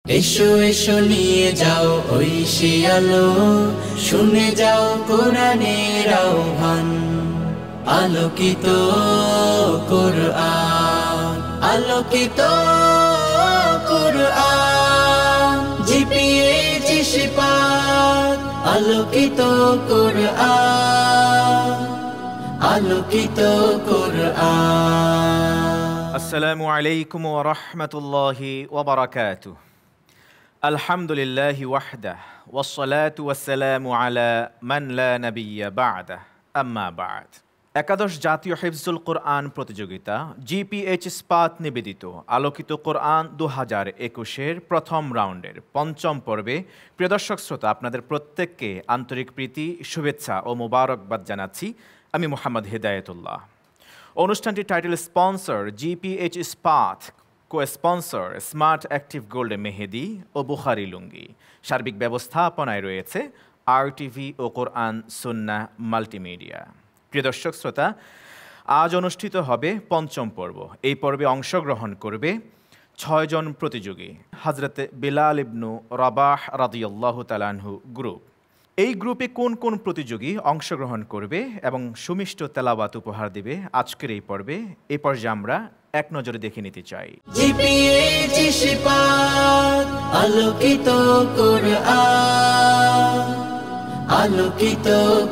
এসো এসো নিয়ে যাও ঐশী আলো, শুনে যাও কোরআনের আহ্বান। আলোকিত কোরআন, আলোকিত কোরআন, জিপিএইচ শিফাত। আলোকিত কোরআন, আলোকিত কোরআন। আসসালামু আলাইকুম ওয়া রাহমাতুল্লাহি ওয়া বারাকাতুহু। আলহামদুলিল্লাহি ওয়াহদাহু ওয়াসসালাতু ওয়াসসালামু আলা মান লা নাবিয়্যা বা'দাহু, আম্মা বা'দ। একাদশ জাতীয় হিফজুল কোরআন প্রতিযোগিতা জিপিএইচ ইস্পাত নিবেদিত আলোকিত কোরআন 2021-এর প্রথম রাউন্ডের পঞ্চম পর্বে প্রিয় দর্শক শ্রোতা, আপনাদের প্রত্যেককে আন্তরিক প্রীতি, শুভেচ্ছা ও মোবারকবাদ জানাচ্ছি। আমি মোহাম্মদ হিদায়াতুল্লাহ। অনুষ্ঠানটির title sponsor GPH Ispat, co sponsor smart active gold Mehedi ও বুখারি লুঙ্গি। সার্বিক ব্যবস্থাপনায় রয়েছে RTV ও কোরআন সুন্নাহ মাল্টিমিডিয়া। প্রিয় দর্শক শ্রোতা, আজ অনুষ্ঠিত হবে পঞ্চম পর্ব। এই পর্বে অংশগ্রহণ করবে 6 জন প্রতিযোগী। হযরতে বিলাল ইবনু রাবাহ রাদিয়াল্লাহু তাআলা আনহু গ্রুপ। এই গ্রুপে কোন কোন প্রতিযোগী অংশগ্রহণ করবে এবং সুমিষ্ট তেলাওয়াত উপহার দিবে আজকের এই পর্বে, এই পর্যায়ে আমরা এক নজরে দেখে নিতে চাই। জিপিএইচ শিফাত, আলোকিত কোরআন, আলোকিত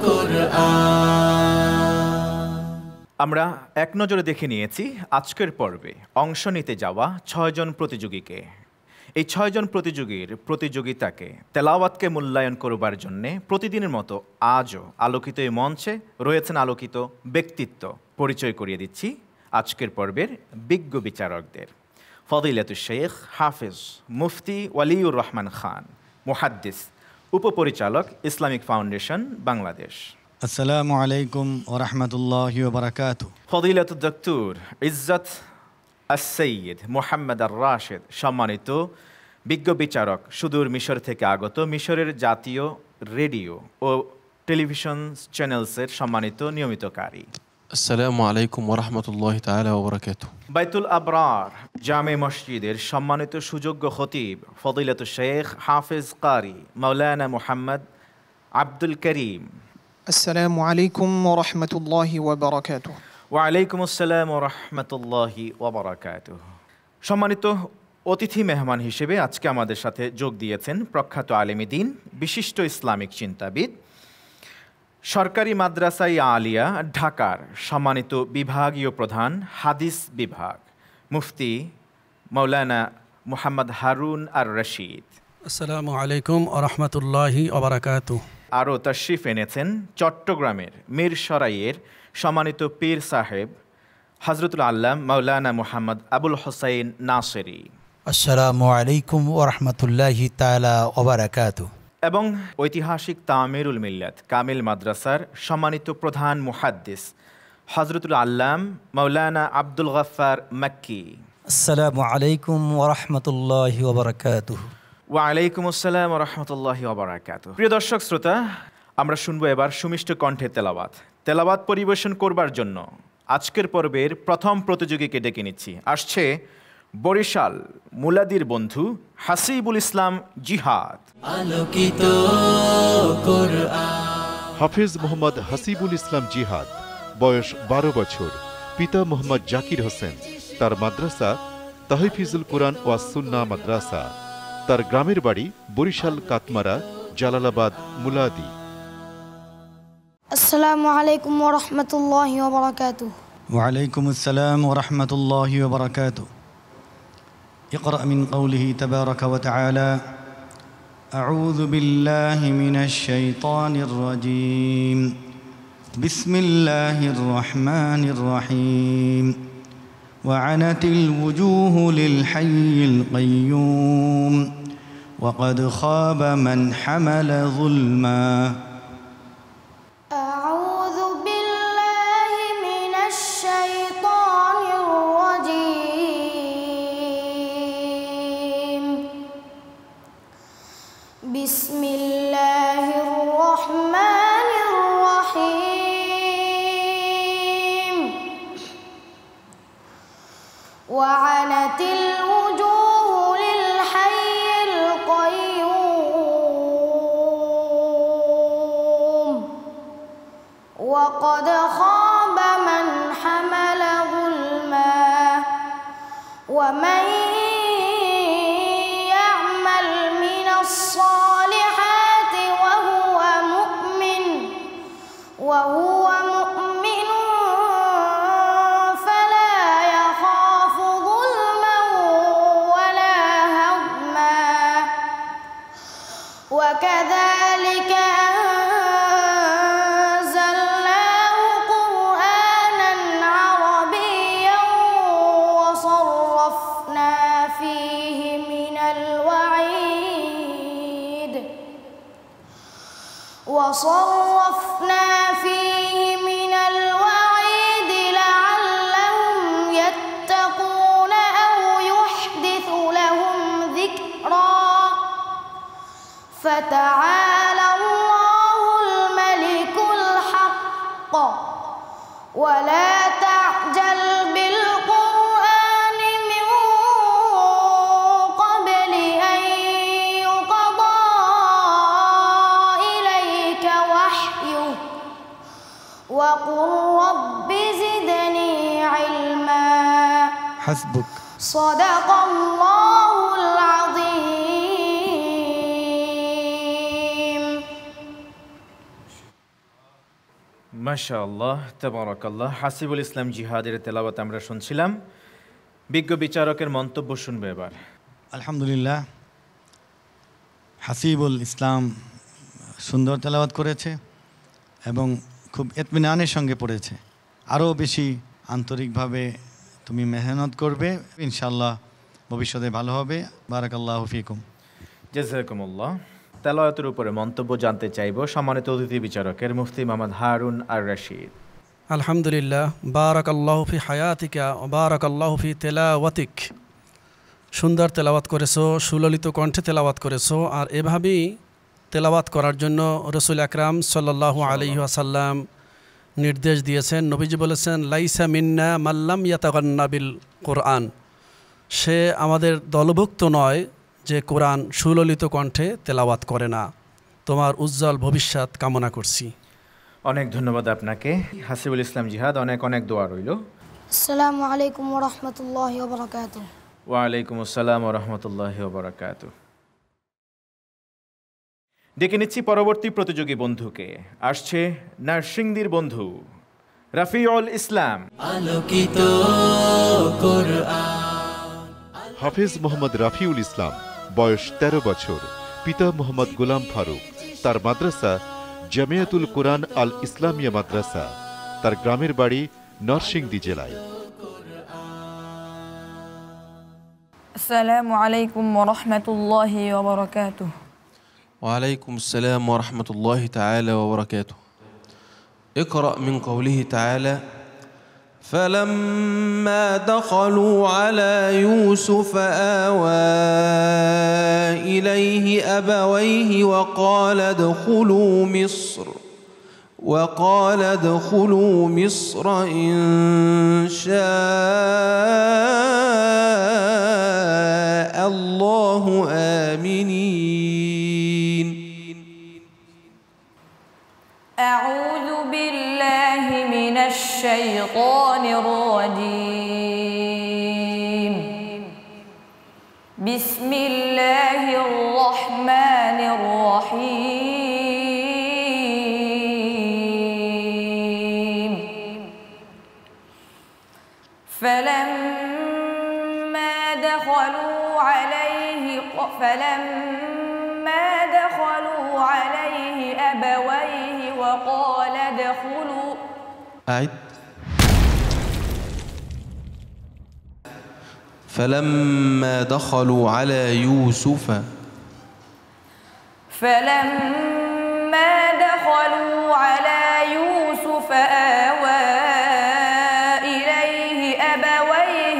কোরআন। আমরা এক নজরে দেখে নিয়েছি আজকের পর্বে অংশ নিতে যাওয়া 6 জন প্রতিযোগীকে। এই 6 জন প্রতিযোগীর প্রতিযোগিতাকে, তেলাওয়াতকে মূল্যায়ন করবার জন্যে প্রতিদিনের মতো আজও আলোকিত এই মঞ্চে রয়েছেন আলোকিত ব্যক্তিত্ব। পরিচয় করিয়ে দিচ্ছি আজকের পর্বের বিজ্ঞ বিচারকদের। ফদিলাতুশ শেখ হাফেজ মুফতি ওয়ালিউর রহমান খান, মুহাদ্দিস, উপপরিচালক ইসলামিক ফাউন্ডেশন বাংলাদেশ। আসসালামু আলাইকুম ওয়া রাহমাতুল্লাহি ওয়া বারাকাতুহু। ফদিলাতুদ ডক্টর ইজ্জত আস-সৈয়দ মুহাম্মদ আর-রাশেদ, সম্মানিত বিজ্ঞ বিচারক, সুদূর মিশর থেকে আগত, মিশরের জাতীয় রেডিও ও টেলিভিশন চ্যানেলসের সম্মানিত নিয়মিতকারী। আসসালামু আলাইকুম ওয়া রাহমাতুল্লাহি তাআলা ওয়া বারাকাতুহু। বাইতুল আবরার জামে মসজিদের সম্মানিত সুযোগ্য খতিব ফদিলাতুশ শেখ হাফেজ কারি মাওলানা মুহাম্মদ আব্দুল করিম। আসসালামু আলাইকুম ওয়া রাহমাতুল্লাহি ওয়া বারাকাতুহু। ওয়া আলাইকুম আসসালাম ওয়া রাহমাতুল্লাহি ওয়া বারাকাতুহু। সম্মানিত অতিথি মেহমান হিসেবে আজকে আমাদের সাথে যোগ দিয়েছেন প্রখ্যাত আলেম দ্বীন, বিশিষ্ট ইসলামিক চিন্তাবিদ, সরকারি মাদ্রাসা আলিয়া ঢাকার সম্মানিত বিভাগীয় প্রধান হাদিস বিভাগ, মুফতি মাওলানা মুহাম্মদ হারুন আর রশিদ। আসসালামু আলাইকুম ওয়া রাহমাতুল্লাহি ওয়া বারাকাতুহু। আরও তাশরিফ এনেছেন চট্টগ্রামের মিরসরাইয়ের সম্মানিত পীর সাহেব হযরতুল আল্লাম মাওলানা মুহাম্মদ আবুল হোসাইন নাসেরি। আসসালামু আলাইকুম ওয়া রাহমাতুল্লাহি তাআলা ওয়া বারাকাতুহু। এবং ঐতিহাসিক তামিরুল মিল্লাত কামিল মাদ্রাসার সম্মানিত প্রধান মুহাদ্দিস হযরতুল আল্লাম মাওলানা আব্দুল গফফার মক্কি। আসসালামু আলাইকুম ওয়া রাহমাতুল্লাহি ওয়া বারাকাতুহু। ওয়া আলাইকুম আসসালাম ওয়া রাহমাতুল্লাহি ওয়া বারাকাতুহু। প্রিয় দর্শক শ্রোতা, আমরা শুনবো এবার সুমিষ্ট কণ্ঠে তেলাওয়াত পরিবেশন করবার জন্য আজকের পর্বের প্রথম প্রতিযোগীকে ডেকে নিচ্ছি। আসছে বরিশাল মুলাদির বন্ধু হাসিবুল ইসলাম জিহাদ। আলোকিত কোরআন। হাফেজ মোহাম্মদ হাসিবুল ইসলাম জিহাদ, বয়স 12 বছর, পিতা মোহাম্মদ জাকির হোসেন, তার মাদ্রাসা তাহফিজুল কোরআন ওয়াস সুন্নাহ মাদ্রাসা। তার গ্রামের বাড়ি বরিশাল কাতমারা, জালালাবাদ, মুলাদি। আসসালামু আলাইকুম ওয়া রাহমাতুল্লাহি ওয়া বারাকাতুহু। ওয়া আলাইকুম আসসালাম ওয়া রাহমাতুল্লাহি ওয়া বারাকাতুহু। اقرأ من قوله تبارك وتعالى: أعوذ بالله من الشيطان الرجيم بسم الله الرحمن الرحيم وعنت الوجوه للحي القيوم وقد خاب من حمل ظلما. أعوذ بالله من الشيطان الرجيم بسم الله الرحمن الرحيم وعنت الوجوه للحي وقد خاب من حمل ظلما ومن يعمل من الصالحات وهو مؤمن فلا يخاف ظلما ولا هضما وكذلك أنزلناه قرآنا عربيا وصرفنا فيه من الوعيد لعلهم يتقون أو يحدث لهم ذكرا فتعالى الله الملك الحق ولا تعجل بالقرآن من قبل أن يقضى إليك وحيه وقل رب زدني علما حسبك صدق الله العظيم মাশাআল্লাহ তাবারাকাল্লাহ। হাসিবুল ইসলাম জিহাদের তেলাওয়াত আমরা শুনছিলাম। বিজ্ঞ বিচারকের মন্তব্য শুনবো এবার। আলহামদুলিল্লাহ, হাসিবুল ইসলাম সুন্দর তেলাওয়াত করেছে এবং খুব ইতমিনানের সঙ্গে পড়েছে। আরও বেশি আন্তরিকভাবে তুমি মেহনত করবে, ইনশাআল্লাহ ভবিষ্যতে ভালো হবে। বারাকাল্লাহু ফিকুম। জাযাকুমুল্লাহ। তেলাওয়াতের উপরে মন্তব্য জানতে চাইব সম্মানিত অতিথি বিচারকের মুফতি মোহাম্মদ হারুন আর রশিদ। আলহামদুলিল্লাহ, বারাকাল্লাহু ফি হায়াতিকা ওয়া বারাকাল্লাহু ফি তেলাওয়াতিক। সুন্দর তেলাওয়াত করেছো, সুললিত কণ্ঠে তেলাওয়াত করেছো, আর এভাবেই তেলাওয়াত করার জন্য রসুল আকরাম সাল্লাল্লাহু আলাইহি ওয়াসাল্লাম নির্দেশ দিয়েছেন। নবীজি বলেছেন, লাইসা মিন্না মাল্লাম ইয়াতাগান্না বিল কোরআন। সে আমাদের দলভুক্ত নয় যে কোরআন সুললিত কণ্ঠে তেলাওয়াত করে না। তোমার উজ্জ্বল ভবিষ্যৎ কামনা করছি। অনেক ধন্যবাদ আপনাকে হাসিবুল ইসলাম জিহাদ। অনেক অনেক দোয়া রইল। আসসালামু আলাইকুম ওয়া রাহমাতুল্লাহি ওয়া বারাকাতুহু। ওয়ালাইকুম আসসালাম ওয়া রাহমাতুল্লাহি ওয়া বারাকাতুহু। ডেকে নিচ্ছি পরবর্তী প্রতিযোগী বন্ধুকে। আসছে নরসিংদীর বন্ধু রাফিউল ইসলাম। আলোকিত কোরআন। হাফেজ মোহাম্মদ রাফিউল ইসলাম, বয়স 13 বছর, পিতা মোহাম্মদ গোলাম ফারুক। তার মাদ্রাসা জামিয়াতুল কোরআন আল ইসলামিয়া মাদ্রাসা। তার গ্রামের বাড়ি নরসিংদী জেলায়। আসসালামু আলাইকুম ওয়া রাহমাতুল্লাহি ওয়া বারাকাতুহু। وعليكم السلام ورحمة الله تعالى وبركاته. اقرأ من قوله تعالى: فلما دخلوا على يوسف آوى إليه أبويه وقال ادخلوا مصر إن شاء الله آمنين. أعوذ بالله من الشيطان الرجيم. بسم الله الرحمن الرحيم. فلما دخلوا عليه أبويه وقال ادخلوا أعد. فلما دخلوا على يوسف آوى إليه أبويه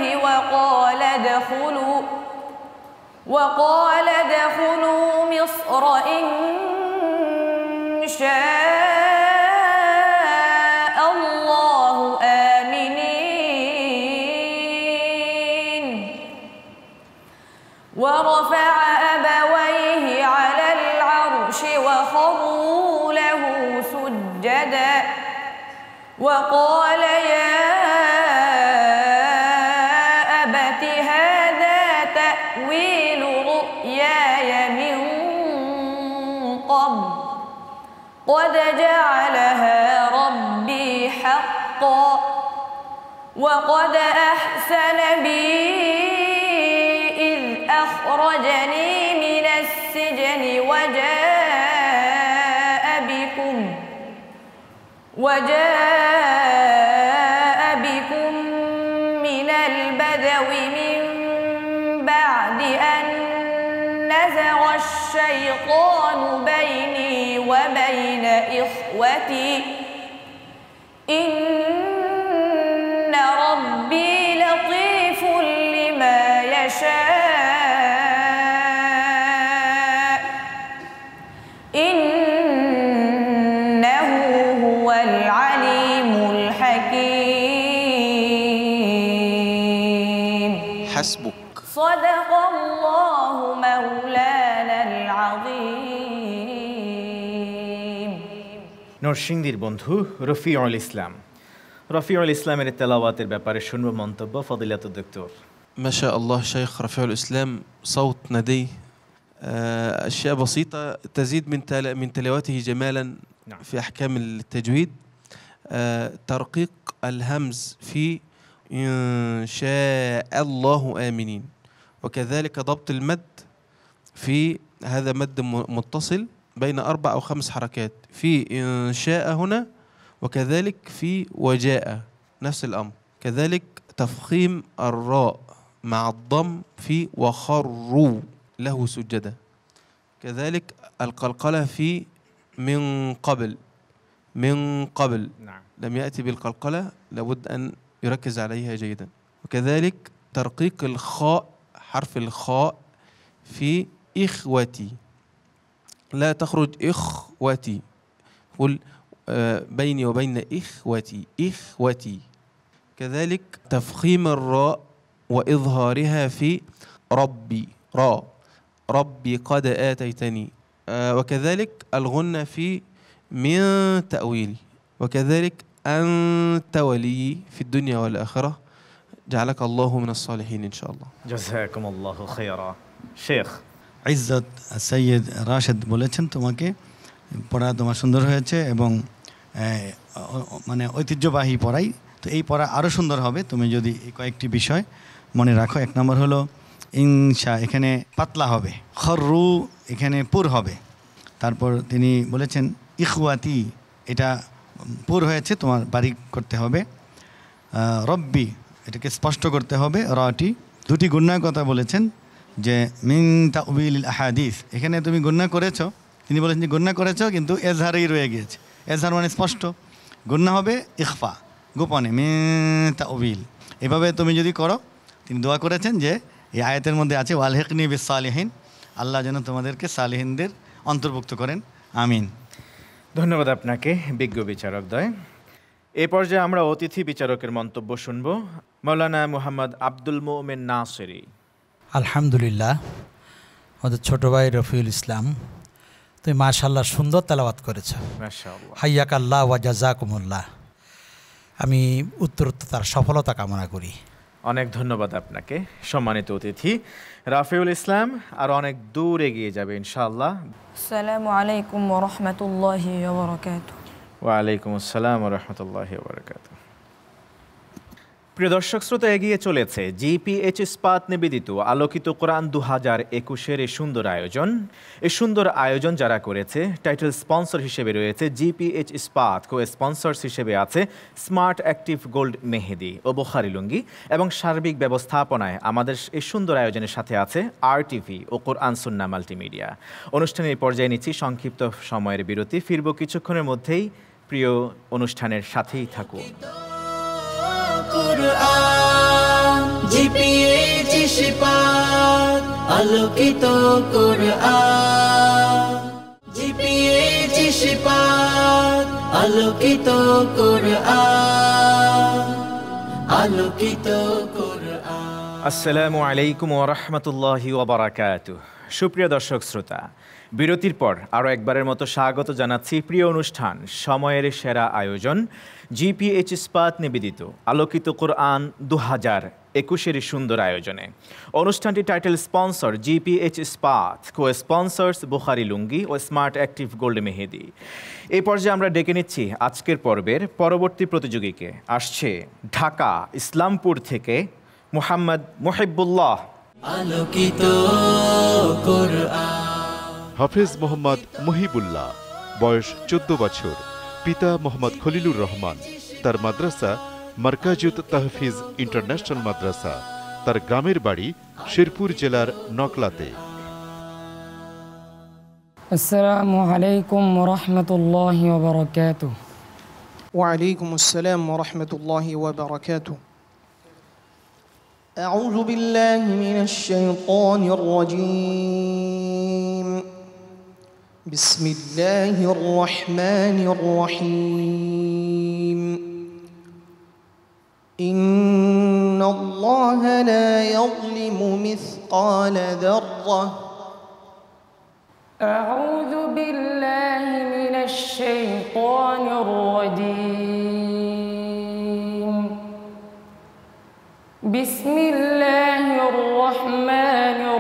وقال ادخلوا مصر إن شاء الله آمنين. ورفع أبويه على العرش وخروا له سجدا وقال يا أبت هذا تأويل رؤياي من قبل قد جعلها ربي حقا وقد أحسن بي إذ أخرجني من السجن وجاء بكم من البدو من بعد أن نزغ الشيطان بيني وبين إخوتي إن ربي لطيف لما يشاء إنه هو العليم الحكيم. حسبك. صدق الله مولانا العظيم. নরসিংদীর বন্ধু রফিউল ইসলাম। রফিউল ইসলামের তেলাওয়াতের ব্যাপারে শুনব মন্তব্য ফদিলাতুল দক্তর। ما شاء الله شيخ رفيع الإسلام، صوت ندي، أشياء بسيطة تزيد من تلاوته جمالا في أحكام التجويد. ترقيق الهمز في إن شاء الله آمنين، وكذلك ضبط المد في هذا مد متصل بين 4 أو 5 حركات في إن شاء هنا، وكذلك في وجاء نفس الأمر. كذلك تفخيم الراء مع الضم في وخروا له سجدا. كذلك القلقلة في من قبل نعم. لم يأتي بالقلقلة، لابد أن يركز عليها جيدا. وكذلك ترقيق الخاء، حرف الخاء في إخوتي، لا تخرج إخوتي، قل بيني وبين إخوتي. كذلك تفخيم الراء وإظهارها في ربي قد آتيتني. وكذلك الغنة في من تأويل. وكذلك أنت ولي في الدنيا والآخرة، جعلك الله من الصالحين إن شاء الله. جزاكم الله خيرا। শেখ ইজ্জত সৈয়দ রাশেদ বলেছেন তোমাকে পড়া তোমার সুন্দর হয়েছে এবং মানে ঐতিহ্যবাহী পড়াই, তো এই পড়া আরও সুন্দর হবে তুমি যদি এই কয়েকটি বিষয় মনে রাখো। 1 নম্বর হলো ইনশা, এখানে পাতলা হবে। খররু, এখানে পুর হবে। তারপর তিনি বলেছেন ইখওয়াতি, এটা পুর হয়েছে, তোমার বারিক করতে হবে। রব্বি, এটাকে স্পষ্ট করতে হবে। রটি, 2টি গুণার কথা বলেছেন যে মিন তাউবিল আহাদিস, এখানে তুমি গুণা করেছো, তিনি বলেছেন যে গুণা করেছো কিন্তু এজহারেই রয়ে গিয়েছে। এজহার মানে স্পষ্ট, গুণা হবে ইখফা, গোপনে, মিন তাউবিল। এভাবে তুমি যদি করো, তিনি দোয়া করেছেন যে এই আয়াতের মধ্যে আছে ওয়ালহিকনি বিস সালিহিন, আল্লাহ যেন তোমাদেরকে সালিহিনদের অন্তর্ভুক্ত করেন, আমিন। ধন্যবাদ আপনাকে বিজ্ঞ বিচারকদ্বয়। এই পর্যায়ে আমরা অতিথি বিচারকের মন্তব্য শুনব। মৌলানা মুহাম্মদ আব্দুল মোমেন নাসিরি। আলহামদুলিল্লাহ, আমাদের ছোট ভাই রফিউল ইসলাম, তুমি মাশাআল্লাহ সুন্দর তেলাওয়াত করেছ। মাশাআল্লাহ, হাইয়াক আল্লাহ ওয়া জাযাকুমুল্লাহ। আমি উত্তরোত্তর তার সফলতা কামনা করি। অনেক ধন্যবাদ আপনাকে সম্মানিত অতিথি। রাফিউল ইসলাম আর অনেক দূর এগিয়ে যাবে ইনশাআল্লাহ। আসসালামু আলাইকুম ওয়া রাহমাতুল্লাহি ওয়া বারাকাতুহু। ওয়া আলাইকুম আসসালাম ওয়া রাহমাতুল্লাহি ওয়া বারাকাতুহু। প্রিয় দর্শক শ্রোতা, এগিয়ে চলেছে জিপিএইচ ইস্পাত নিবেদিত আলোকিত কোরআন 2021 এই সুন্দর আয়োজন। এই সুন্দর আয়োজন যারা করেছে, টাইটেল স্পন্সর হিসেবে রয়েছে জিপিএইচ ইস্পাত, কো স্পন্সর্স হিসেবে আছে স্মার্ট অ্যাক্টিভ গোল্ড মেহেদি ও বুখারি লুঙ্গি, এবং সার্বিক ব্যবস্থাপনায় আমাদের এই সুন্দর আয়োজনের সাথে আছে RTV ও কোরআন সুন্না মাল্টিমিডিয়া। অনুষ্ঠানের পর্যায়ে নিচ্ছি সংক্ষিপ্ত সময়ের বিরতি, ফিরব কিছুক্ষণের মধ্যেই। প্রিয় অনুষ্ঠানের সাথেই থাকুন। জিপিএইচ ইস্পাত আলোকিত কোরআন, জিপিএইচ ইস্পাত আলোকিত কোরআন, আলোকিত কোরআন। আসসালামু আলাইকুম ওয়া রাহমাতুল্লাহি ওয়া বারাকাতুহু। সুপ্রিয় দর্শক শ্রোতা, বিরতির পর আরও একবারের মতো স্বাগত জানাচ্ছি প্রিয় অনুষ্ঠান সময়ের সেরা আয়োজন জিপিএইচ ইস্পাত নিবেদিত আলোকিত কোরআন 2021-এর সুন্দর আয়োজনে। অনুষ্ঠানটি title sponsor GPH Ispat, co sponsors Bukhari lungi ও স্মার্ট অ্যাক্টিভ গোল্ড মেহেদি। এই পর্যায়ে আমরা ডেকে নিচ্ছি আজকের পর্বের পরবর্তী প্রতিযোগীকে। আসছে ঢাকা ইসলামপুর থেকে মুহাম্মদ মুহিবুল্লাহ। আলোকিত কোরআন। হাফেজ মোহাম্মদ মুহিবুল্লাহ, বয়স 14 বছর, পিতা মোহাম্মদ খলিলুর রহমান, তার মাদ্রাসা মার্কাজুত তাহফিজ ইন্টারন্যাশনাল মাদ্রাসা, তার গ্রামের বাড়ি শেরপুর জেলার নকলাতে। আসসালামু আলাইকুম ওয়া রাহমাতুল্লাহি ওয়া বারাকাতুহু। ওয়া আলাইকুম আসসালাম ওয়া রাহমাতুল্লাহি ওয়া বারাকাতুহু। আউযু বিল্লাহি মিনাশ শাইতানির রাজীম। বিসমিল্লাহির রহমানির রহিম। ইন্নাল্লাহা লা ইয়াযলিমু মিসকালা যাররাহ। আউযু বিল্লাহি মিনাশ শাইতানির রাজীম। বিসমিল্লাহির রহমানির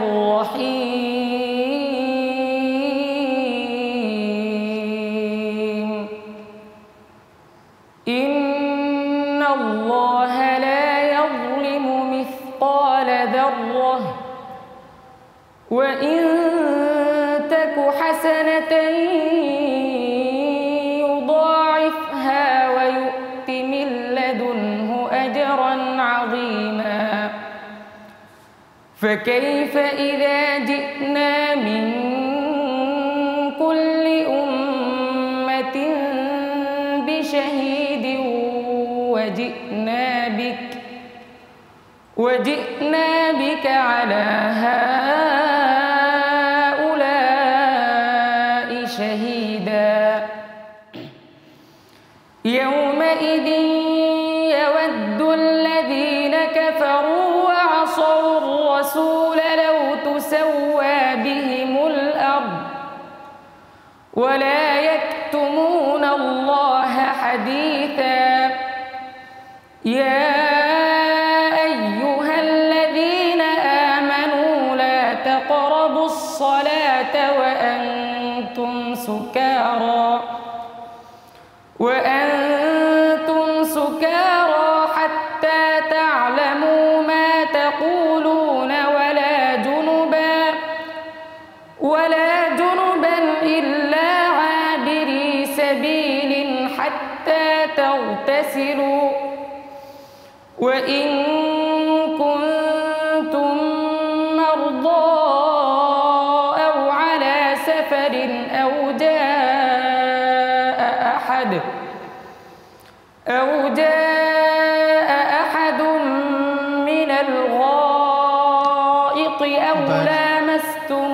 রহিম। ইন্নাল্লাহা লা ইয়াযলিমু মিসকালা যাররাহ ওয়া ইন তাকু হাসানাতান ইউদাইফহা ওয়া ইউ'তি মিন লাদুনহু আজরান আযীমা। فكيف إذا جئنا من كل أمة بشهيد وجئنا بك على هؤلاء شهيدا يومئذ يود الذين كفروا وعصوا الرسول لو تسوى بهم الأرض ولا يكتمون الله حديثا يا أيها الذين آمنوا لا تقربوا الصلاة وأنتم سكارى حتى تعلموا ما تقولون ولا جنبا إلا عابري سبيل حتى تغتسلوا وإن كنتم مرضى أو على سفر أو جاء أحد من الغائط أو لامستم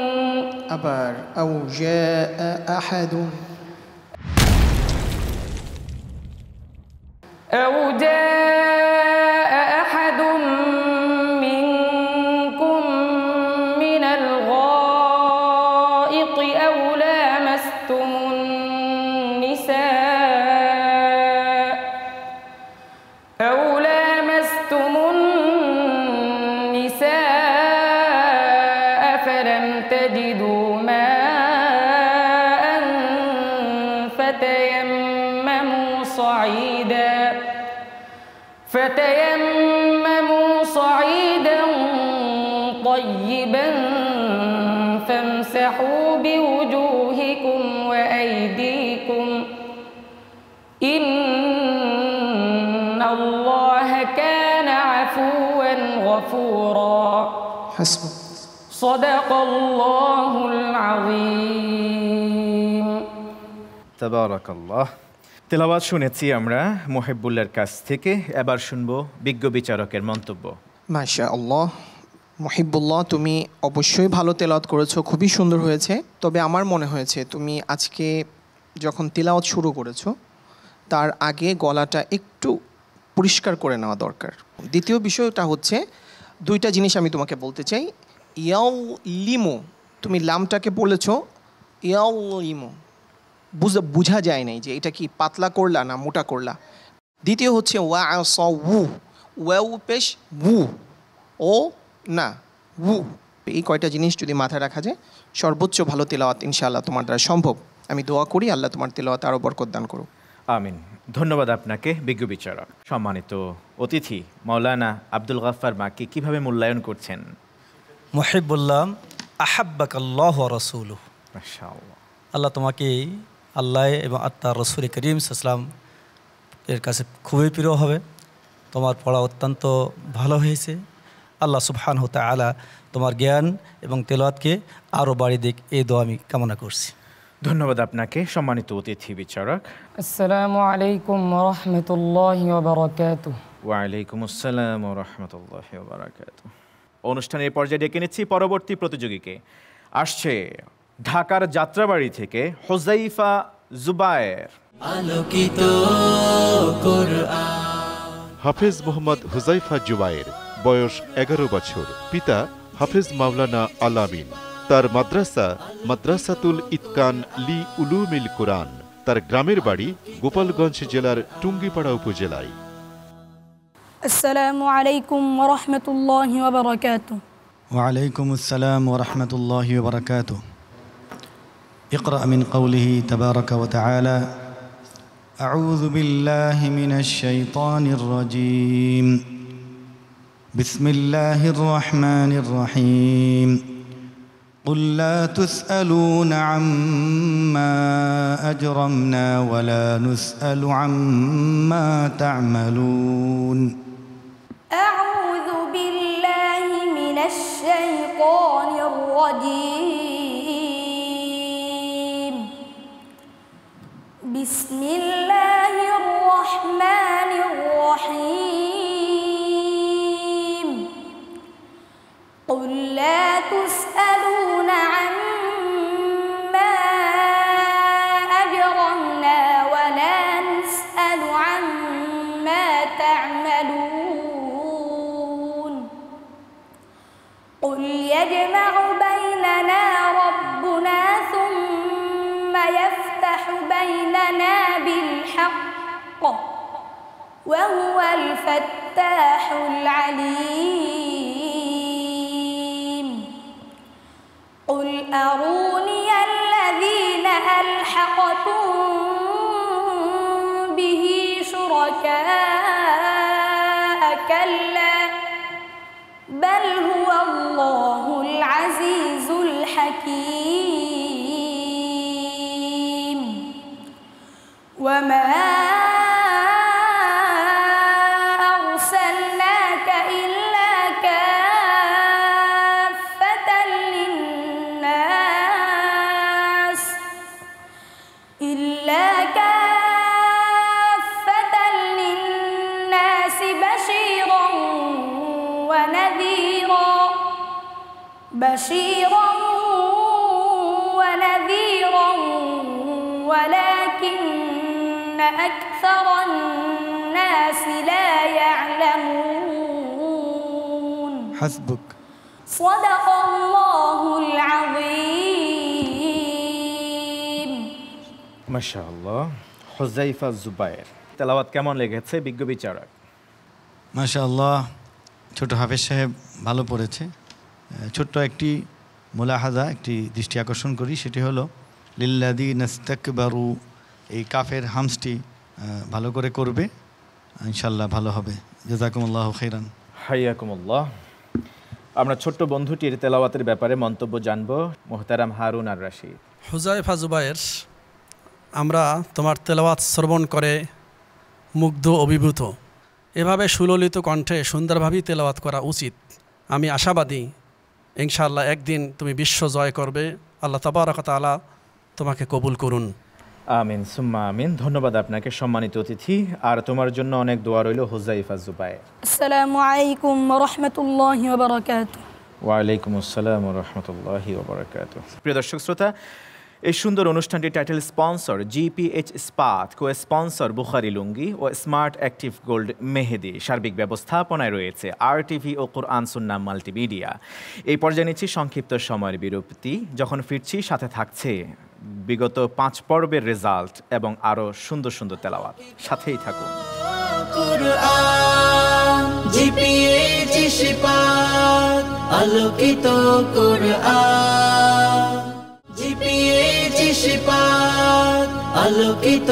أو جاء أحد منكم من الغائط أو لامستم النساء فلم تجدوا ماء فتيمموا صعيدا طيبا فامسحوا بوجوهكم وأيديكم إن الله كان عفوا غفورا حسبك صدق الله العظيم তাবারাকাল্লাহ। তেলাওয়াত শুনেছি আমরা মুহিবুল্লাহর কাছ থেকে, এবার শুনবো বিজ্ঞ বিচারকের মন্তব্য। মাশাআল্লাহ। মুহিবুল্লাহ, তুমি অবশ্যই ভালো তেলাওয়াত করেছো, খুবই সুন্দর হয়েছে। তবে আমার মনে হয়েছে তুমি আজকে যখন তেলাওয়াত শুরু করেছো তার আগে গলাটা একটু পরিষ্কার করে নেওয়া দরকার। দ্বিতীয় বিষয়টা হচ্ছে, দুইটা জিনিস আমি তোমাকে বলতে চাই। ইয়াউলিমু, তুমি লামটাকে বলেছো ইয়াউলিমু, বোঝা যায় নাই যে এটা কি পাতলা করলা না মোটা করলা। দ্বিতীয় হচ্ছে ওয়াসাউ, ওয়াউ পেশ ওউ, ও না ওউ। এই কয়টা জিনিস যদি মাথায় রাখা যায়, সর্বোচ্চ ভালো তেলাওয়াত ইনশাআল্লাহ তোমার দ্বারা সম্ভব। আমি দোয়া করি আল্লাহ তোমার তেলাওয়াত আরও বরকত দান করুক। আমিন। ধন্যবাদ আপনাকে বিজ্ঞ বিচারক। সম্মানিত অতিথি মাওলানা আব্দুল গাফফার মাকি কিভাবে মূল্যায়ন করছেন? মুহিবুল্লাহ আহাব্বাকাল্লাহ ওয়া রাসূলুহু, মাশাআল্লাহ। আল্লাহ তোমাকে আল্লাহ এবং তার রাসূল করিম সাল্লাল্লাহু এর কাছে খুবই প্রিয় হবে। তোমার পড়া অত্যন্ত ভালো হয়েছে। আল্লাহ সুবহানাহু ওয়া তাআলা তোমার জ্ঞান এবং তেলাওয়াতকে আরও বাড়িয়ে দিক, এই দোয়া আমি কামনা করছি। ধন্যবাদ আপনাকে সম্মানিত অতিথি বিচারক। আসসালামু আলাইকুম ওয়া রাহমাতুল্লাহি ওয়া বারাকাতুহু। ওয়া আলাইকুম আসসালাম ওয়া রাহমাতুল্লাহি ওয়া বারাকাতুহু। অনুষ্ঠানের পর্যায়ে ডেকে নিচ্ছি পরবর্তী প্রতিযোগীকে। আসছে ঢাকার যাত্রাবাড়ি থেকে হুযাইফা জুবায়ের। আলোকিত কোরআন। হাফেজ মোহাম্মদ হুযাইফা জুবায়ের, বয়স 11 বছর, পিতা হাফেজ মাওলানা আলামিন। তার মাদ্রাসা মাদ্রাসাতুল ইতকান লি উলুমিল কুরআন। তার গ্রামের বাড়ি গোপালগঞ্জ জেলার টুঙ্গিপাড়া উপজেলায়। আসসালামু আলাইকুম ওয়া রাহমাতুল্লাহি ওয়া বারাকাতুহু। ওয়ালাইকুম আসসালাম ওয়া রাহমাতুল্লাহি ওয়া বারাকাতুহু। اقرأ من قوله تبارك وتعالى أعوذ بالله من الشيطان الرجيم بسم الله الرحمن الرحيم قل لا تسألون عما أجرمنا ولا نسأل عما تعملون أعوذ بالله من الشيطان الرجيم بسم الله الرحمن الرحيم قل لا تسألون عما أجرمنا ولا نسأل عما تعملون قل يجمع بيننا ربنا ثم يفتح بيننا بالحق وهو الفتاح العليم قل أروني الذين ألحقتم به شركاء كلا بل هو الله العزيز الحكيم وما أرسلناك إلا كافة للناس بشيرا ونذيرا ولكن أكثر الناس لا يعلمون حسبك صدق الله العظيم মাশাআল্লাহ। হুযাইফা জুবায়ের তেলাওয়াত কেমন লেগেছে বিজ্ঞ বিচারক? মাশাআল্লাহ, ছোট হাফেজ সাহেব ভালো পড়েছে। ছোট্ট একটি মুলাহাজা, একটি দৃষ্টি আকর্ষণ করি, সেটি হলো লিল্লাযীনা ইসতাকবারু, এই কাফের হামসটি ভালো করে করবে, ইনশাআল্লাহ ভালো হবে। জাযাকুমুল্লাহু খাইরান। হাইয়াকুমুল্লাহ। আমরা ছোট্ট বন্ধুটির তেলাওয়াতের ব্যাপারে মন্তব্য জানবো। মুহতারাম হারুন আর রাশিদ। হুযাইফা জুবায়ের, আমরা তোমার তেলাওয়াত শ্রবণ করে মুগ্ধ অভিভূত। এভাবে সুললিত কণ্ঠে সুন্দরভাবেই তেলাওয়াত করা উচিত। আমি আশাবাদী ইনশাআল্লাহ একদিন তুমি বিশ্ব জয় করবে। আল্লাহ তাবারক ওয়া তাআলা তোমাকে কবুল করুন। আমিন সুম্মা আমিন। ধন্যবাদ আপনাকে সম্মানিত অতিথি। আর তোমার জন্য অনেক দোয়া রইল হুযাইফা জুবায়ের। আসসালামু আলাইকুম ওয়া রাহমাতুল্লাহি ওয়া বারাকাতুহু। ওয়া আলাইকুম আসসালাম ওয়া রাহমাতুল্লাহি ওয়া বারাকাতুহু। প্রিয় দর্শক শ্রোতা, এই সুন্দর অনুষ্ঠানটি title sponsor GPH Ispat, co sponsor Bukhari lungi ও স্মার্ট অ্যাক্টিভ গোল্ড মেহেদি। সার্বিক ব্যবস্থাপনায় রয়েছে RTV ও কোরআন সুন্নাহ মাল্টিমিডিয়া। এই পর্যায়ে নিচ্ছি সংক্ষিপ্ত সময়ের বিরতি। যখন ফিরছি সাথে থাকছে বিগত 5 পর্বের রেজাল্ট এবং আরও সুন্দর সুন্দর তেলাওয়াত। সাথেই থাকুন। জিপিএইচ ইস্পাত আলোকিত কোরআন, জিপিএইচ ইস্পাত আলোকিত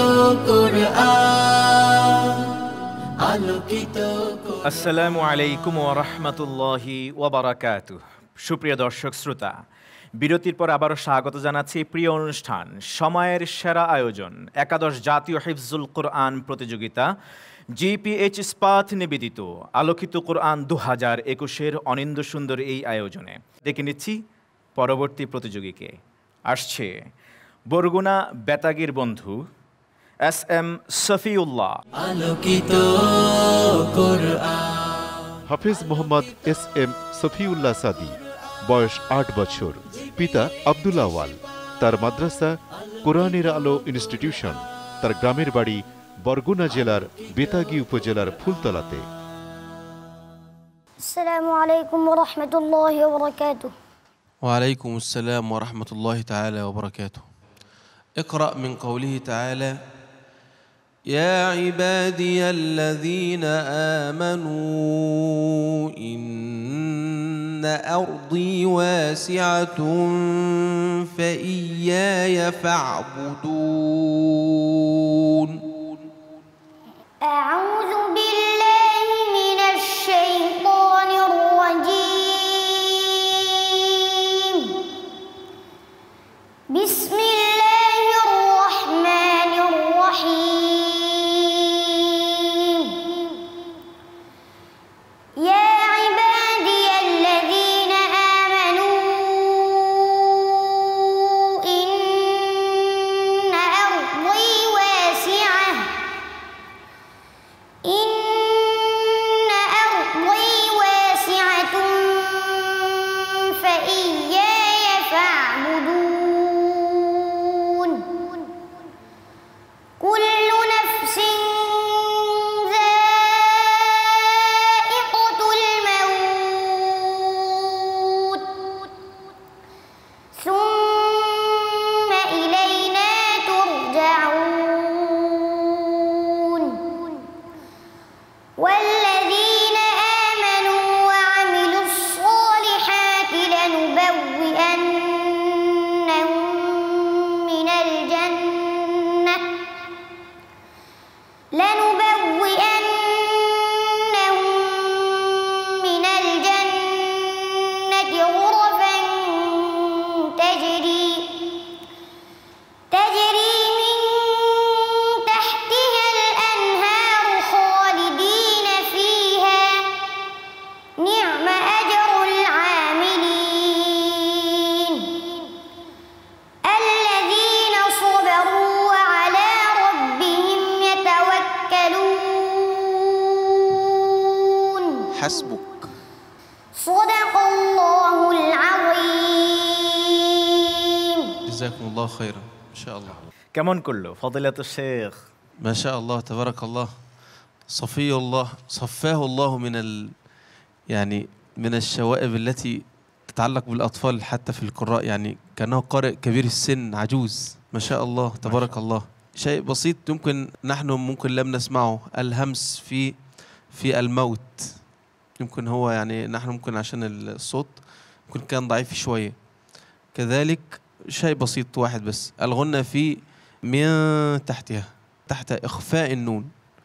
কোরআন, আলোকিত। আসসালামু আলাইকুম ওয়া রাহমাতুল্লাহি ওয়া বারাকাতুহু। সুপ্রিয় দর্শক শ্রোতা, বিরতির পর আবারও স্বাগত জানাচ্ছি প্রিয় অনুষ্ঠান সময়ের সেরা আয়োজন একাদশ জাতীয় হিফজুল কোরআন প্রতিযোগিতা জিপিএইচ ইস্পাত নিবেদিত আলোকিত কোরআন 2021-এর অনিন্দ্য সুন্দর এই আয়োজনে। ডেকে নিচ্ছি পরবর্তী প্রতিযোগীকে। আসছে বরগুনা বেতাগীর বন্ধু SM সফিউল্লাহ। আলোকিত কোরআন। হাফেজ মোহাম্মদ SM সফিউল্লাহ সাদি, বয়স 8 বছর, পিতা আব্দুল্লাহ ওয়াল। তার মাদ্রাসা কোরআনের আলো ইনস্টিটিউশন। তার গ্রামের বাড়ি বরগুনা জেলার বেতাগী উপজেলার ফুলতলাতে। আসসালামু আলাইকুম ওয়া রাহমাতুল্লাহি ওয়া বারাকাতুহু। وعليكم السلام ورحمة الله تعالى وبركاته. اقرأ من قوله تعالى: يا عبادي الذين آمنوا إن أرضي واسعة فإياي فاعبدون. أعوذ بالله من الشيطان الرجيم. بسم الله الرحمن الرحيم. يا عبادي الذين آمنوا إن أرضي واسعة فإياي فاعبدون. كل نفس ذائقة الموت ثم إلينا ترجعون. والذين آمنوا وعملوا الصالحات لنبوئنهم من الجنة غرفا تجري من تحتها الأنهار خالدين فيها. نعم أجر العاملين الذين صبروا وعلى ربهم يتوكلون. حسبك. صدق الله العظيم. جزاكم الله خيرا إن شاء الله. কেমন করলো ফজিলাতুল শেখ? ما شاء الله تبارك الله. صفي الله صفاه الله يعني من الشوائب التي تتعلق بالأطفال حتى في القراء، يعني كأنه قارئ كبير السن عجوز. ما شاء الله تبارك الله. شيء بسيط ممكن لم نسمعه، الهمس في الموت. يمكن هو يعني نحن ممكن عشان الصوت ممكن كان ضعيف شوية. كذلك شيء بسيط واحد بس، الغنة في من تحتها، تحت إخفاء النون،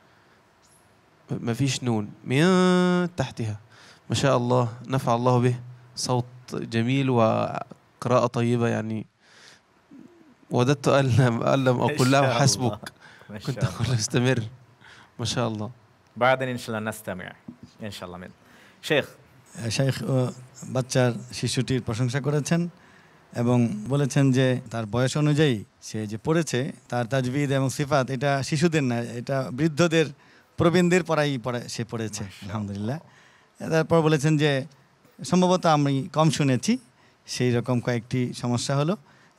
ما فيش نون، من تحتها. ما شاء الله نفع الله به، صوت جميل وقراءة طيبة. يعني وددت أن لم أقول له حسبك، كنت أقول استمر. ما شاء الله. بعدين إن شاء الله نستمع إن شاء الله. من শেখ বাচ্চার শিশুটির প্রশংসা করেছেন এবং বলেছেন যে তার বয়স অনুযায়ী সে যে পড়েছে তার তাজবিদ এবং সিফাত এটা শিশুদের না, এটা বৃদ্ধদের প্রবীণদের সে পড়েছে আলহামদুলিল্লাহ। তারপর বলেছেন যে সম্ভবত আমি কম শুনেছি, সেই রকম কয়েকটি সমস্যা হলো,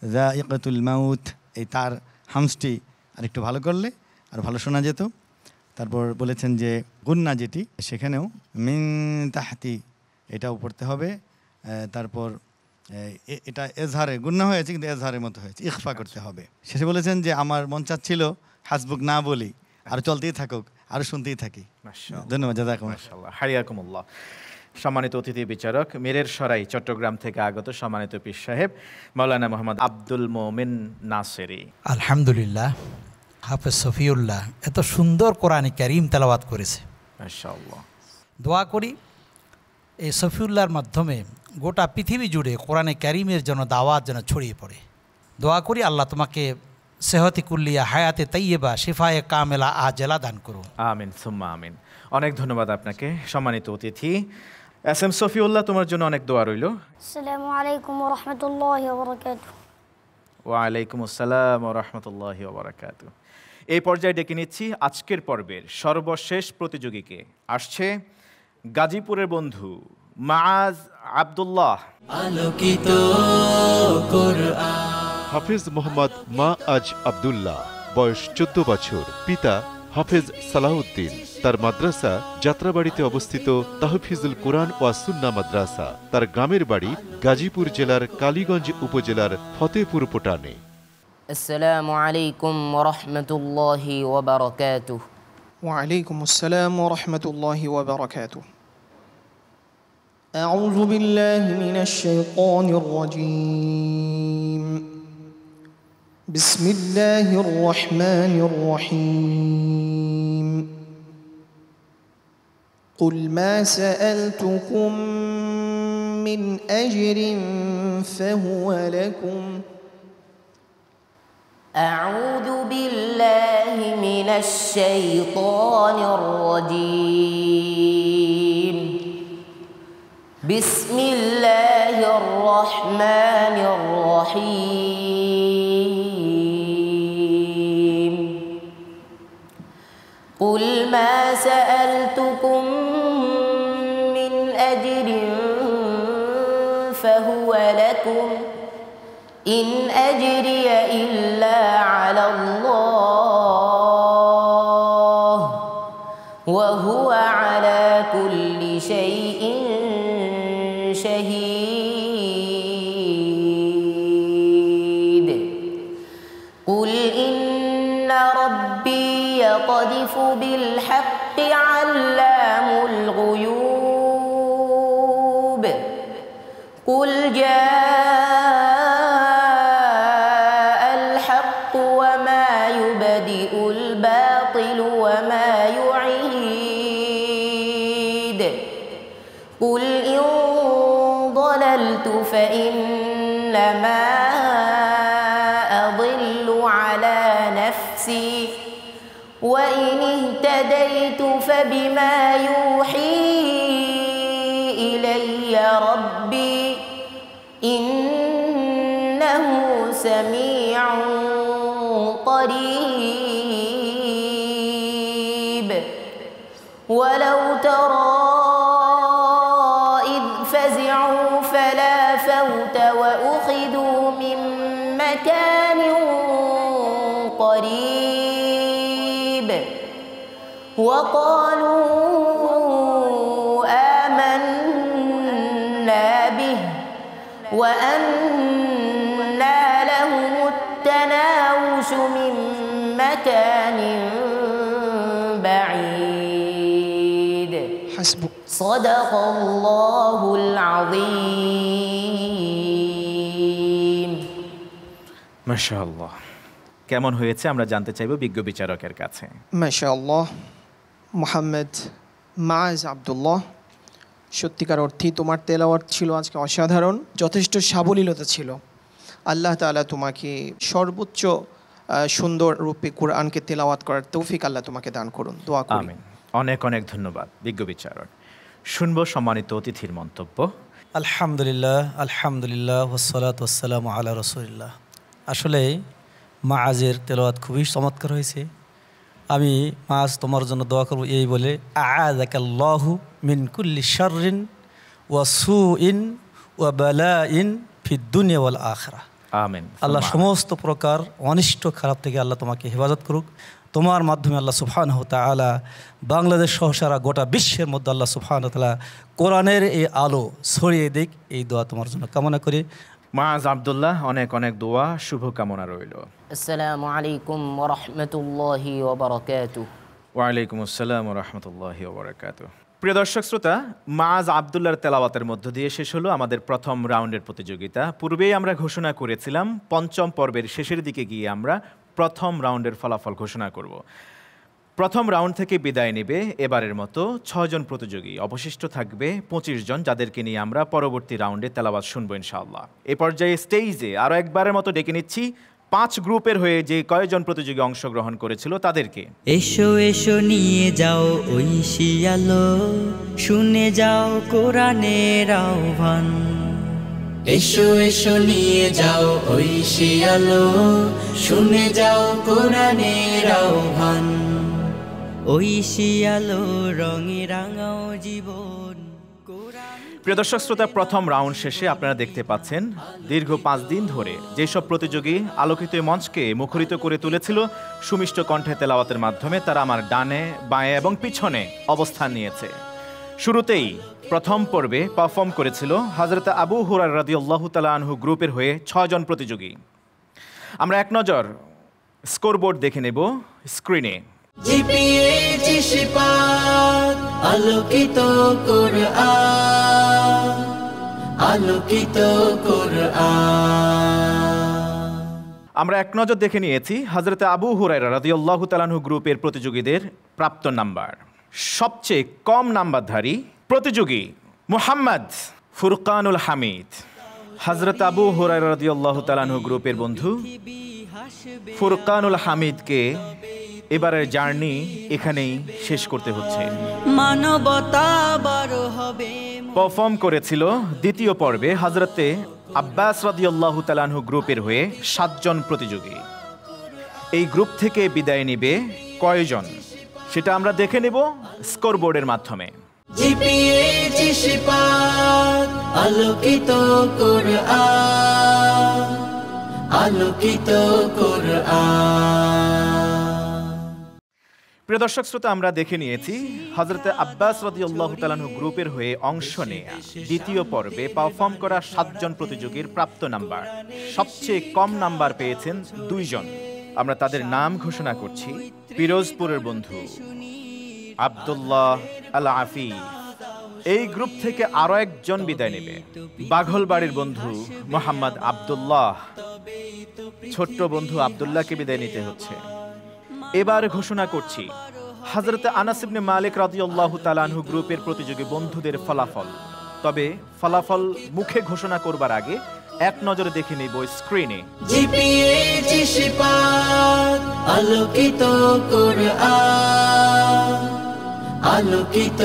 যায়িকাতুল মাউত, এই তার হামসটি আর একটু ভালো করলে আর ভালো শোনা যেত। তারপর বলেছেন যে গুন্না যেটি, সেখানেও মিন তাহতি এটাও পড়তে হবে। তারপর এটা এজহারে গুন্না হয়েছে, কিন্তু এজহারের মতো হয়েছে, ইখফা করতে হবে। শেষে বলেছেন যে আমার মন চাচ্ছিল হাসবুক না বলি, আর চলতেই থাকুক, আরও শুনতেই থাকি। ধন্যবাদ, জাযাকুমুল্লাহ, হায়াকুমুল্লাহ। সম্মানিত অতিথি বিচারক, মিরের সরাই চট্টগ্রাম থেকে আগত সম্মানিত পীর সাহেব মাওলানা মোহাম্মদ আব্দুল মোমিন নাসেরি। আলহামদুলিল্লাহ, হাফেজ সফিউল্লাহ এত সুন্দর কোরআনে কারীম তেলাওয়াত করেছে, মাশাআল্লাহ। দোয়া করি এই সফিউল্লাহর মাধ্যমে গোটা পৃথিবী জুড়ে কোরআনে কারীমের জন্য দাওয়াত যেন ছড়িয়ে পড়ে। দোয়া করি আল্লাহ তোমাকে সেহতি কুল্লিয়া, হায়াতে তাইয়্যিবা, শিফায়ে কামেলা আজেলা দান করুন। আমিন সুম্মা আমিন। অনেক ধন্যবাদ আপনাকে সম্মানিত অতিথি। এস এম সফিউল্লাহ, তোমার জন্য অনেক দোয়া রইল। আসসালামু আলাইকুম ওয়া রাহমাতুল্লাহি ওয়া বারাকাতুহু। ওয়া আলাইকুম আসসালাম ওয়া রাহমাতুল্লাহি ওয়া বারাকাতুহু। এই পর্যায়ে ডেকে নিচ্ছি আজকের পর্বের সর্বশেষ প্রতিযোগীকে। আসছে গাজীপুরের বন্ধু মাআজ আব্দুল্লাহ। আলোকিত কোরআন। হাফেজ মোহাম্মদ মাআজ আব্দুল্লাহ, বয়স 14 বছর, পিতা হাফেজ সালাউদ্দিন। তার মাদ্রাসা যাত্রাবাড়িতে অবস্থিত তাহফিজুল কুরআন ওয়া সুন্নাহ মাদ্রাসা। তার গ্রামের বাড়ি গাজীপুর জেলার কালীগঞ্জ উপজেলার ফতেপুর পটানে। আসসালামু আলাইকুম ওয়া রাহমাতুল্লাহি ওয়া বারাকাতুহু। ওয়া আলাইকুম আসসালাম ওয়া রাহমাতুল্লাহি ওয়া বারাকাতুহু। আউযু বিল্লাহি মিনাশ শাইতানির রাজীম। বিসমিল্লাহির রহমানির রহিম। قل ما سألتكم من أجر فهو لكم. أعوذ بالله من الشيطان الرجيم. بسم الله الرحمن الرحيم. قل ما سألتكم من أجر فهو لكم إن أجري إلا على الله وهو على كل شيء شهيد. قل إن ربي يقذف بالحق علام الغيوب. قل جاء الحق وما يبدئ الباطل وما يعيد. قل إن ضللت فإنما أضل على نفسي وإن اهتديت فبما يوحي إلي ربي إنه سميع قريب. ولو ترى إذ فزعوا فلا فوت وأخذوا من مكان قريب وقالوا آمنا به وأنى لهم التناوش من مكان بعيد. حسبك. صدق الله العظيم. মাশাআল্লাহ, কেমন হয়েছে আমরা জানতে চাইব বিজ্ঞ বিচারকের কাছে। মাশাআল্লাহ, মোহাম্মদ মাআজ আব্দুল্লাহ, সত্যিকার অর্থেই তোমার তেলাওয়াত ছিল আজকে অসাধারণ, যথেষ্ট সাবলীলতা ছিল। আল্লাহ তাআলা তোমাকে সর্বোচ্চ সুন্দর রূপে কোরআনকে তেলাওয়াত করার তৌফিক আল্লাহ তোমাকে দান করুন, দোয়া করি। আমিন। অনেক অনেক ধন্যবাদ বিজ্ঞ বিচারক। শুনবো সম্মানিত অতিথির মন্তব্য। আলহামদুলিল্লাহ, আলহামদুলিল্লাহ, ওয়াসসালাতু ওয়াসসালামু আলা রাসূলিল্লাহ। আসলে মাআজের তেলাওয়াত খুবই চমৎকার হয়েছে। আমি মাআজ তোমার জন্য দোয়া করব এই বলে, আ'আযাকাল্লাহু মিন কুল্লি শাররিন ওয়া সুইন ওয়া বালাইন ফিদ দুনিয়া ওয়াল আখিরাহ। আমিন। আল্লাহ সমস্ত প্রকার অনিষ্ট খারাপ থেকে আল্লাহ তোমাকে হেফাজত করুক। তোমার মাধ্যমে আল্লাহ সুবহানাহু ওয়া তাআলা বাংলাদেশ সহ সারা গোটা বিশ্বের মধ্যে আল্লাহ সুবহানাহু ওয়া তাআলা কোরআনের এই আলো ছড়িয়ে দিক, এই দোয়া তোমার জন্য কামনা করি। মাআজ আব্দুল্লাহ, অনেক অনেক দোয়া শুভকামনা রইল। আসসালামু আলাইকুম ওয়া রাহমাতুল্লাহি ওয়া বারাকাতুহু। ওয়া আলাইকুম আসসালাম ওয়া রাহমাতুল্লাহি ওয়া বারাকাতুহু। প্রিয় দর্শক শ্রোতা, মাআজ আব্দুল্লাহর তেলাওয়াতের মধ্য দিয়ে শেষ হলো আমাদের প্রথম রাউন্ডের প্রতিযোগিতা। পূর্বেই আমরা ঘোষণা করেছিলাম পঞ্চম পর্বের শেষের দিকে গিয়ে আমরা প্রথম রাউন্ডের ফলাফল ঘোষণা করব। প্রথম রাউন্ড থেকে বিদায় নেবে এবারের মতো 6 জন প্রতিযোগী, অবশিষ্ট থাকবে 25 জন, যাদেরকে নিয়ে আমরা পরবর্তী রাউন্ডে তেলাওয়াত শুনবো ইনশাআল্লাহ। এ পর্যায়ে স্টেজে আরও একবারের মতো ডেকে নিচ্ছি 5 গ্রুপের হয়ে যে কয়েকজন প্রতিযোগী অংশগ্রহণ করেছিল তাদেরকে। এসো এসো নিয়ে যাও ঐশী আলো, শুনে যাও কোরআনের আহ্বান। এসো এসো নিয়ে যাও ঐশী আলো, শুনে যাও কোরআনের আহ্বান। ঐশী আলো রঙে রাঙাও জীবন। প্রিয় দর্শক শ্রোতা, প্রথম রাউন্ড শেষে আপনারা দেখতে পাচ্ছেন দীর্ঘ 5 দিন ধরে যেসব প্রতিযোগী আলোকিত মঞ্চকে মুখরিত করে তুলেছিল সুমিষ্ট কণ্ঠে তেলাওয়াতের মাধ্যমে, তারা আমার ডানে বাঁয়ে এবং পিছনে অবস্থান নিয়েছে। শুরুতেই প্রথম পর্বে পারফর্ম করেছিল হযরত আবু হুরায়রা রাদিয়াল্লাহু তাআলা আনহু গ্রুপের হয়ে 6 জন প্রতিযোগী। আমরা এক নজর স্কোরবোর্ড দেখে নেব স্ক্রিনে। জিপিএইচ শিফাত আলোকিত কোরআন, আলোকিত কোরআন। আমরা এক নজর দেখে নিয়েছি হযরত আবু হুরায়রা রাদিয়াল্লাহু তাআলা আনহু গ্রুপের প্রতিযোগীদের প্রাপ্ত নাম্বার। সবচেয়ে কম নাম্বারধারী প্রতিযোগী মুহাম্মদ ফুরকানুল হামিদ। হযরত আবু হুরায়রা রাদিয়াল্লাহু তাআলা আনহু গ্রুপের বন্ধু ফুরকানুল হামিদকে এবারের জার্নি এখানেই শেষ করতে হচ্ছে। মানবতা বড় হবে। পারফর্ম করেছিল দ্বিতীয় পর্বে হযরতে আব্বাস রাদিয়াল্লাহু তাআলা আনহু গ্রুপের হয়ে 7 জন প্রতিযোগী। এই গ্রুপ থেকে বিদায় নেবে কয়জন সেটা আমরা দেখে নেব স্কোরবোর্ডের মাধ্যমে। জিপিএইচ শিফাত আলোকিত কোরআন, আলোকিত কোরআন। প্রিয় দর্শক শ্রোতা, আমরা দেখে নিয়েছি হযরতে আব্বাস রাদিয়াল্লাহু তাআলা আনহু গ্রুপের হয়ে অংশ নেয়া দ্বিতীয় পর্বে পারফর্ম করা 7 জন প্রতিযোগীর প্রাপ্ত নাম্বার। সবচেয়ে কম নাম্বার পেয়েছেন 2 জন। আমরা তাদের নাম ঘোষণা করছি। পিরোজপুরের বন্ধু আব্দুল্লাহ আল আফি। এই গ্রুপ থেকে আরো একজন বিদায় নেবে, বাঘলবাড়ির বন্ধু মোহাম্মদ আব্দুল্লাহ। ছোট্ট বন্ধু আব্দুল্লাহকে বিদায় নিতে হচ্ছে। এবার ঘোষণা করছি হযরত আনাস ইবনে মালিক রাদিয়াল্লাহু তাআলা আনহু গ্রুপের প্রতিযোগী বন্ধুদের ফলাফল। তবে ফলাফল মুখে ঘোষণা করবার আগে এক নজরে দেখে নেব স্ক্রিনে। জিপিএইচ শিফাত আলোকিত কোরআন, আলোকিত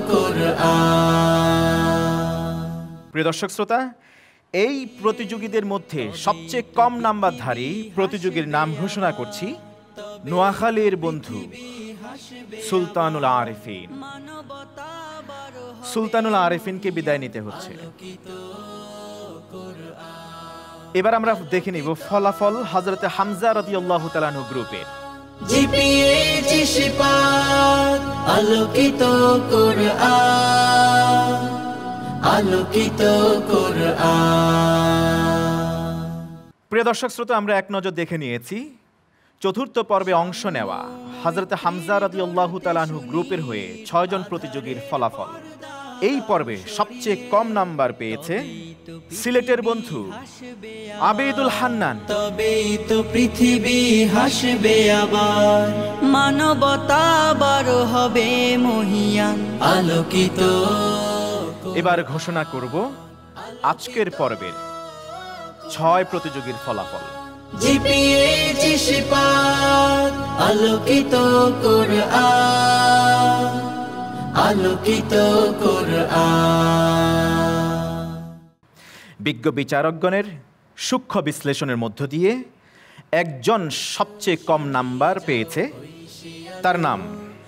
কোরআন। প্রিয় দর্শক শ্রোতা, এই প্রতিযোগীদের মধ্যে সবচেয়ে কম নাম্বারধারী প্রতিযোগীর নাম ঘোষণা করছি নোয়াখালীর বন্ধু সুলতানুল আরিফিন। সুলতানুল আরিফিনকে বিদায় নিতে হচ্ছে। এবার আমরা দেখে নিব ফলাফল হযরত হামজা রাদিয়াল্লাহু তাআলা আনহু গ্রুপের। জিপিএইচ শিফাত আলোকিত কোরআন, আলোকিত কোরআন। প্রিয় দর্শক শ্রোতা, আমরা এক নজর দেখে নিয়েছি চতুর্থ পর্বে অংশ নেওয়া হযরত হামজা রাদিয়াল্লাহু তাআলা আনহু গ্রুপের হয়ে 6 জন প্রতিযোগীর ফলাফল। এই পর্বে সবচেয়ে কম নাম্বার পেয়েছে সিলেটের বন্ধু আবেদুল হান্নান। তবেই তো পৃথিবী হাসবে আবার, মানবতা বড় হবে মহিয়ান, আলোকিত। এবার ঘোষণা করব আজকের পর্বের 6 প্রতিযোগীর ফলাফল। জিপিএইচ শিফাত আলোকিত কোরআন, আলোকিত কোরআন। বিজ্ঞ বিচারকগণের সূক্ষ্ম বিশ্লেষণের মধ্য দিয়ে একজন সবচেয়ে কম নাম্বার পেয়েছে, তার নাম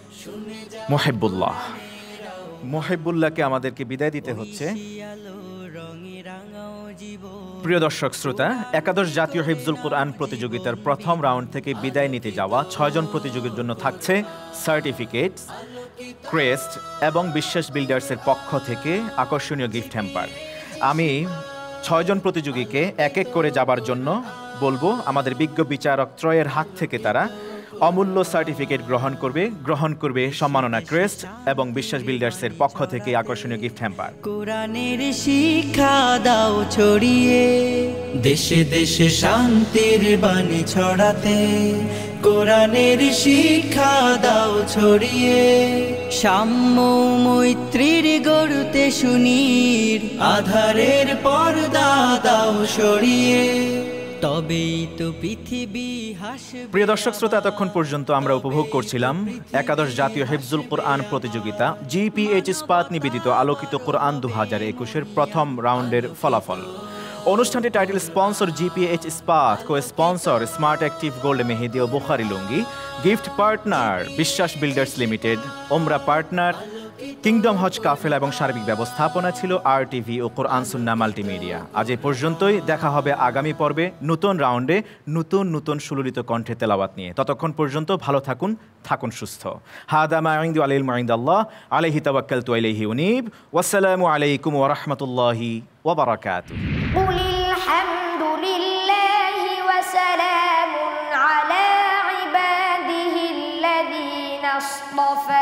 মুহিবুল্লাহ। মুহিবুল্লাহকে আমাদেরকে বিদায় দিতে হচ্ছে। প্রিয় দর্শক শ্রোতা, একাদশ জাতীয় হিফজুল কোরআন প্রতিযোগিতার প্রথম রাউন্ড থেকে বিদায় নিতে যাওয়া 6 জন প্রতিযোগীর জন্য থাকছে সার্টিফিকেট, ক্রেস্ট এবং বিশ্বাস বিল্ডার্সের পক্ষ থেকে আকর্ষণীয় গিফট হ্যাম্পার। আমি 6 জন প্রতিযোগীকে এক এক করে যাবার জন্য বলবো। আমাদের বিজ্ঞ বিচারক ত্রয়ের হাত থেকে তারা অমূল্য সার্টিফিকেট গ্রহণ করবে সম্মাননা ক্রেস্ট এবং বিশ্বাস বিল্ডার্সের পক্ষ থেকে আকর্ষণীয় গিফট হ্যাম্পার। কোরআনের শিক্ষা দাও ছড়িয়ে, দেশে দেশে শান্তির বাণী ছড়াতে। কোরআনের শিক্ষা দাও ছড়িয়ে, সাম্য মৈত্রীর গড়তে সুনীর আধারের পর্দা দাও সরিয়ে, তবেই তো পৃথিবী হাসবে। প্রিয় দর্শক শ্রোতা, এতক্ষণ পর্যন্ত আমরা উপভোগ করছিলাম একাদশ জাতীয় হিফজুল কোরআন প্রতিযোগিতা জিপিএইচ ইস্পাত নিবেদিত আলোকিত কোরআন 2021-এর প্রথম রাউন্ডের ফলাফল। অনুষ্ঠানটি title sponsor GPH Ispat, co sponsor smart active gold Mehedi ও Bukhari lungi, gift partner Biswas builders limited, Umrah partner kingdom Hajj Kafela এবং সার্বিক ব্যবস্থাপনা ছিল RTV ও কোরআন সুন্না মাল্টিমিডিয়া। আজ এই পর্যন্তই, দেখা হবে আগামী পর্বে নতুন রাউন্ডে নতুন সুললিত কণ্ঠে তেলাওয়াত নিয়ে। ততক্ষণ পর্যন্ত ভালো থাকুন সুস্থ। হাদা মা ইনদি ওয়াল ইলমু ইনদাল্লাহ আলাইহি তাওয়াক্কালতু ওয়া ইলাইহি উনীব। ওয়াসসালামু আলাইকুম ওয়া রাহমাতুল্লাহি ওয়া বারাকাতুহু। কুলিল হামদুলিল্লাহি ওয়া সালামুন আলা ইবাদিহিল্লাযীনা ইসতাফা।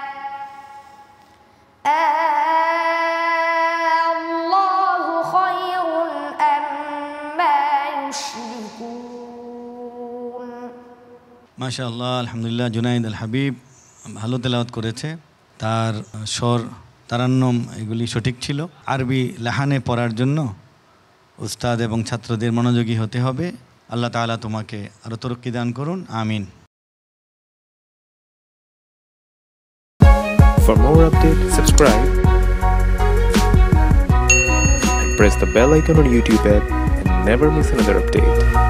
আল্লাহু খায়রুন আম্মা ইউশরিকুন। মাশাআল্লাহ, আলহামদুলিল্লাহ। জুনাইদ আল হাবিব ভালো তেলাওয়াত করেছে। তার স্বর, তারান্নম এগুলি সঠিক ছিল। আরবি লাহানে পড়ার জন্য উস্তাদ এবং ছাত্রদের মনোযোগী হতে হবে। আল্লাহ তাআলা তোমাকে আরো তরক্কি দান করুন, আমিন। For more updates, subscribe and press the bell icon on YouTube app and never miss another update.